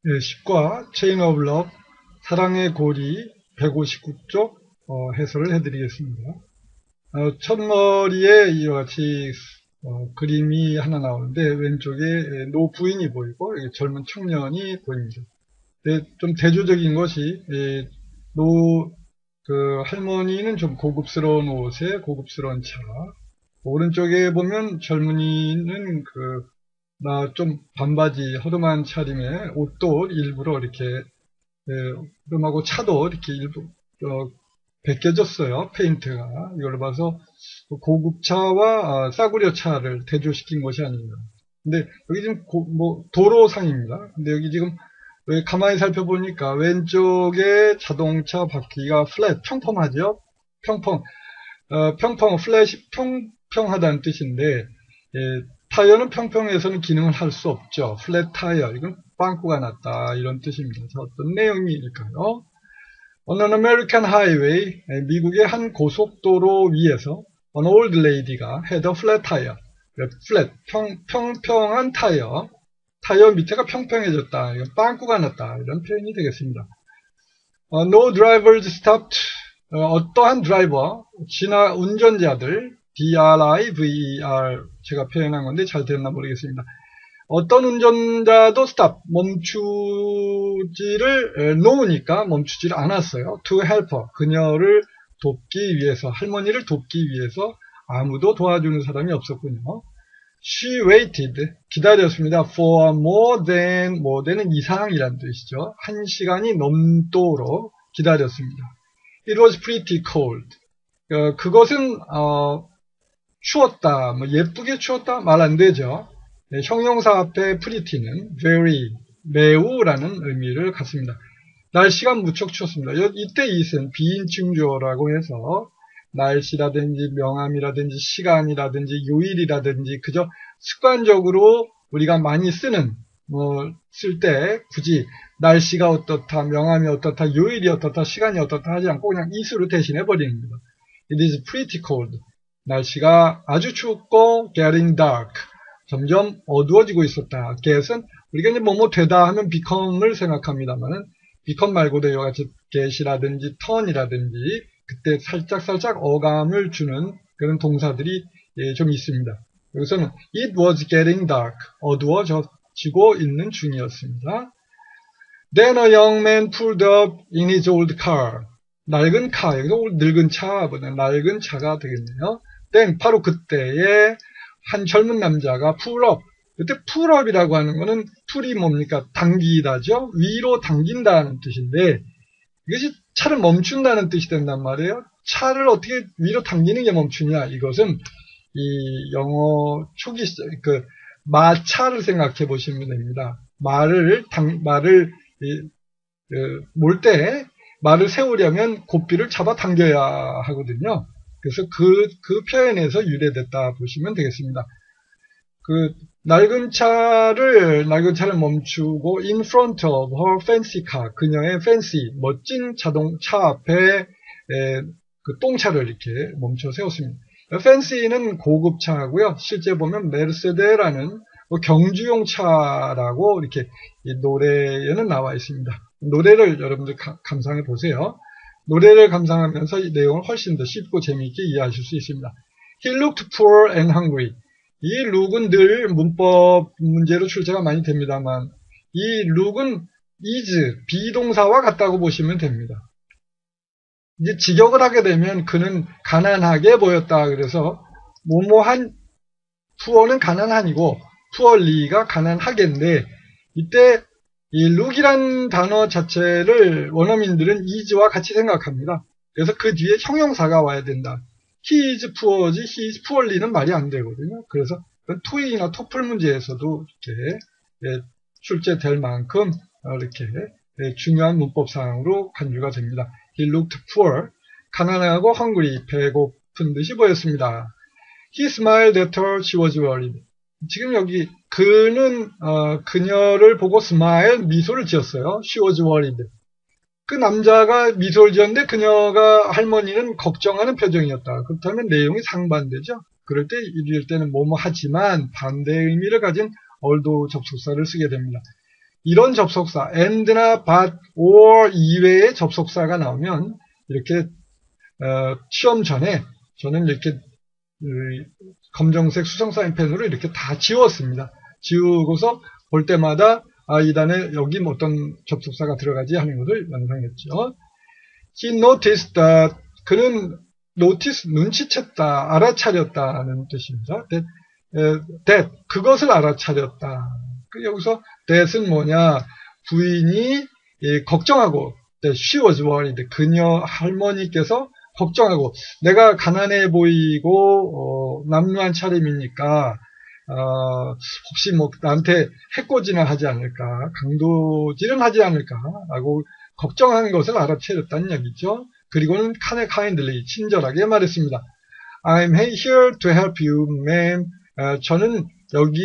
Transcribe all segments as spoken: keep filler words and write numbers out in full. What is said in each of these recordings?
예, 십과 Chain of Love, 사랑의 고리 백오십구 쪽 어, 해설을 해드리겠습니다. 어, 첫머리에 이와 같이 어, 그림이 하나 나오는데 왼쪽에 노 부인이 보이고 젊은 청년이 보입니다. 네, 좀 대조적인 것이 예, 노 그 할머니는 좀 고급스러운 옷에 고급스러운 차, 오른쪽에 보면 젊은이는 그 나 좀 반바지 허름한 차림에 옷도 일부러 이렇게 예, 허름하고 차도 이렇게 일부 어, 벗겨졌어요. 페인트가. 이걸 봐서 고급차와 아, 싸구려 차를 대조시킨 것이 아닌가. 근데 여기 지금 고, 뭐 도로상입니다. 근데 여기 지금 왜 가만히 살펴보니까 왼쪽에 자동차 바퀴가 플랫, 평평하죠? 평평, 어, 평평, 플랫이 평평하다는 뜻인데, 예, 타이어는 평평해서는 기능을 할 수 없죠. 플랫 타이어, 이건 빵꾸가 났다, 이런 뜻입니다. 자, 어떤 내용일까요? On an American highway, 미국의 한 고속도로 위에서 an old lady가 had a flat tire, flat, 평, 평평한 타이어, 타이어 밑에가 평평해졌다, 이건 빵꾸가 났다, 이런 표현이 되겠습니다. Uh, no drivers stopped, 어, 어떠한 드라이버, 지나 운전자들, D-R-I-V-E-R, 제가 표현한 건데 잘 됐나 모르겠습니다. 어떤 운전자도 stop, 멈추지를 놓으니까 멈추지를 않았어요. To help her, 그녀를 돕기 위해서, 할머니를 돕기 위해서 아무도 도와주는 사람이 없었군요. She waited, 기다렸습니다. For more than, more than은 이상이란 뜻이죠. 한 시간이 넘도록 기다렸습니다. It was pretty cold. 어, 그것은 어, 추웠다, 뭐 예쁘게 추웠다 말 안 되죠. 네, 형용사 앞에 pretty는 very, 매우라는 의미를 갖습니다. 날씨가 무척 추웠습니다. 이때 it은 비인칭 주어라고 해서 날씨라든지 명암이라든지 시간이라든지 요일이라든지 그저 습관적으로 우리가 많이 쓰는 뭐 쓸 때 굳이 날씨가 어떻다, 명암이 어떻다, 요일이 어떻다, 시간이 어떻다 하지 않고 그냥 it으로 대신해 버리는 겁니다. It is pretty cold. 날씨가 아주 춥고 getting dark. 점점 어두워지고 있었다. get은 우리가 이제 뭐뭐 되다 하면 become을 생각합니다만은 become 말고도 이와 같이 get이라든지 turn이라든지 그때 살짝 살짝 어감을 주는 그런 동사들이 예, 좀 있습니다. 여기서는 it was getting dark. 어두워지고 있는 중이었습니다. Then a young man pulled up in his old car. 낡은 카, 여기서 늙은 차보다 낡은 차가 되겠네요. Then 바로 그때에 한 젊은 남자가 pull up. 그때 pull up이라고 하는 거는 pull이 뭡니까? 당기다죠. 위로 당긴다는 뜻인데 이것이 차를 멈춘다는 뜻이 된단 말이에요. 차를 어떻게 위로 당기는 게 멈추냐? 이것은 이 영어 초기 그 마차를 생각해 보시면 됩니다. 말을 당 말을 그, 몰 때 말을 세우려면 고삐를 잡아 당겨야 하거든요. 그래서 그, 그 표현에서 유래됐다 보시면 되겠습니다. 그 낡은 차를 낡은 차를 멈추고 in front of her fancy car, 그녀의 fancy 멋진 자동차 앞에 에, 그 똥차를 이렇게 멈춰 세웠습니다. fancy는 고급차고요. 실제 보면 메르세데라는 뭐 경주용 차라고 이렇게 이 노래에는 나와 있습니다. 노래를 여러분들 가, 감상해 보세요. 노래를 감상하면서 이 내용을 훨씬 더 쉽고 재미있게 이해하실 수 있습니다. He looked poor and hungry. 이 look은 늘 문법 문제로 출제가 많이 됩니다만 이 look은 is, 비동사와 같다고 보시면 됩니다. 이제 직역을 하게 되면 그는 가난하게 보였다. 그래서 뭐뭐한 poor는 가난한이고 poorly가 가난하게인데 이때 이 look이란 단어 자체를 원어민들은 is와 같이 생각합니다. 그래서 그 뒤에 형용사가 와야 된다. He is poor지 he is poorly는 말이 안 되거든요. 그래서 토익이나 토플 문제에서도 이렇게 예, 출제될 만큼 이렇게 예, 중요한 문법 사항으로 간주가 됩니다. He looked poor, 가난하고 hungry, 배고픈 듯이 보였습니다. He smiled at her, she was worried. 지금 여기 그는 어, 그녀를 보고 smile, 미소를 지었어요. She was worried. 그 남자가 미소를 지었는데 그녀가 할머니는 걱정하는 표정이었다. 그렇다면 내용이 상반되죠. 그럴 때 이럴 때는 뭐뭐 하지만 반대의 의미를 가진 얼도 접속사를 쓰게 됩니다. 이런 접속사 and나 but, or 이외의 접속사가 나오면 이렇게 어, 시험 전에 저는 이렇게 음, 검정색 수성 사인펜으로 이렇게 다 지웠습니다. 지우고서 볼 때마다 아, 이 단에 여기 뭐 어떤 접속사가 들어가지 하는 것을 연상했죠. He noticed that 그는 notice 눈치챘다, 알아차렸다는 뜻입니다. That, uh, that 그것을 알아차렸다. 그 여기서 that은 뭐냐? 부인이 예, 걱정하고 that she was worried. 그녀 할머니께서 걱정하고 내가 가난해 보이고 어, 남루한 차림이니까 어, 혹시 뭐 나한테 해코지나 하지 않을까, 강도질은 하지 않을까라고 걱정하는 것을 알아채렸다는 얘기죠. 그리고는 kindly 친절하게 말했습니다. I'm here to help you, ma'am. 어, 저는 여기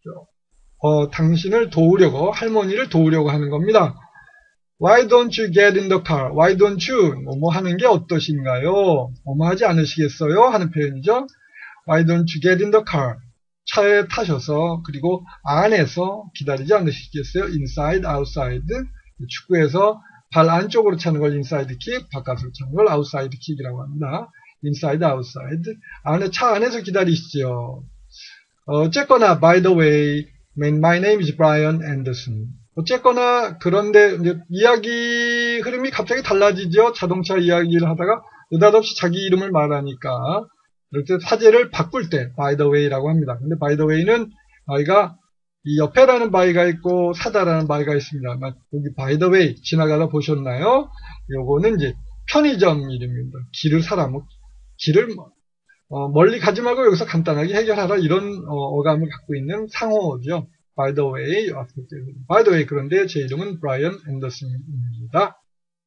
어, 당신을 도우려고 할머니를 도우려고 하는 겁니다. Why don't you get in the car? Why don't you? 뭐뭐 하는 게 어떠신가요? 뭐뭐 하지 않으시겠어요? 하는 표현이죠. Why don't you get in the car? 차에 타셔서 그리고 안에서 기다리지 않으시겠어요? Inside, outside. 축구에서 발 안쪽으로 차는 걸 inside kick, 바깥으로 차는 걸 outside kick이라고 합니다. Inside, outside. 안에 차 안에서 기다리시죠. 어쨌거나 by the way, my name is Brian Anderson. 어쨌거나 그런데 이제 이야기 흐름이 갑자기 달라지죠. 자동차 이야기를 하다가 느닷없이 자기 이름을 말하니까 이럴 때 사제를 바꿀 때 by the way라고 합니다. 근데 by the way는 by가 이 옆에라는 by가 있고 사다라는 by가 있습니다. 여기 by the way 지나가다 보셨나요? 요거는 이제 편의점 이름입니다. 길을 사람 길을 어, 멀리 가지 말고 여기서 간단하게 해결하라 이런 어, 어감을 갖고 있는 상호죠. By the way, by the way, 그런데 제 이름은 Brian Anderson입니다.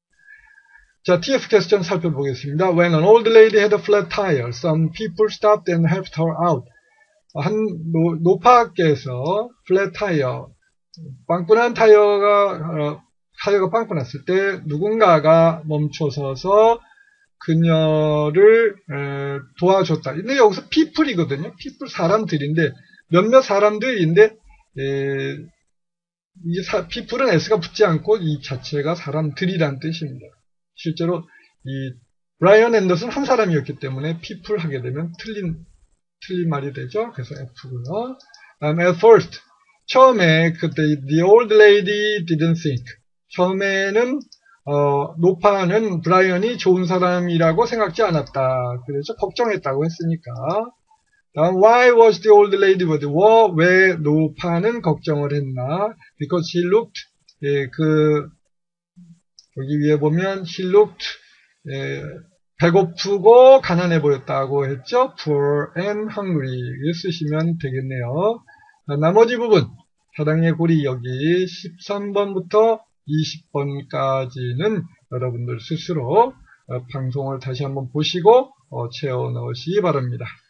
자, 티에프 퀘스천 살펴보겠습니다. When an old lady had a flat tire, some people stopped and helped her out. 한 노, 노파께서 flat tire, 빵꾸난 타이어가 어, 타이어가 빵꾸 났을 때 누군가가 멈춰서서 그녀를 에, 도와줬다. 근데 여기서 people이거든요. people 사람들인데 몇몇 사람들인데 에, 이 사, people은 s가 붙지 않고 이 자체가 사람들이란 뜻입니다. 실제로 이 브라이언 앤더슨 한 사람이었기 때문에 people 하게 되면 틀린 틀린 말이 되죠. 그래서 F고요. Um, at first 처음에 그때 the old lady didn't think 처음에는 어, 노파는 브라이언이 좋은 사람이라고 생각지 않았다. 그래서 걱정했다고 했으니까. 다음, why was the old lady worried? 뭐, 왜 노파는 걱정을 했나? Because he looked, 예, 그, 여기 위에 보면, he looked, 예, 배고프고 가난해 보였다고 했죠? poor and hungry. 이렇게 쓰시면 되겠네요. 나머지 부분, 사랑의 고리 여기 십삼 번부터 이십 번까지는 여러분들 스스로 방송을 다시 한번 보시고 채워 넣으시기 바랍니다.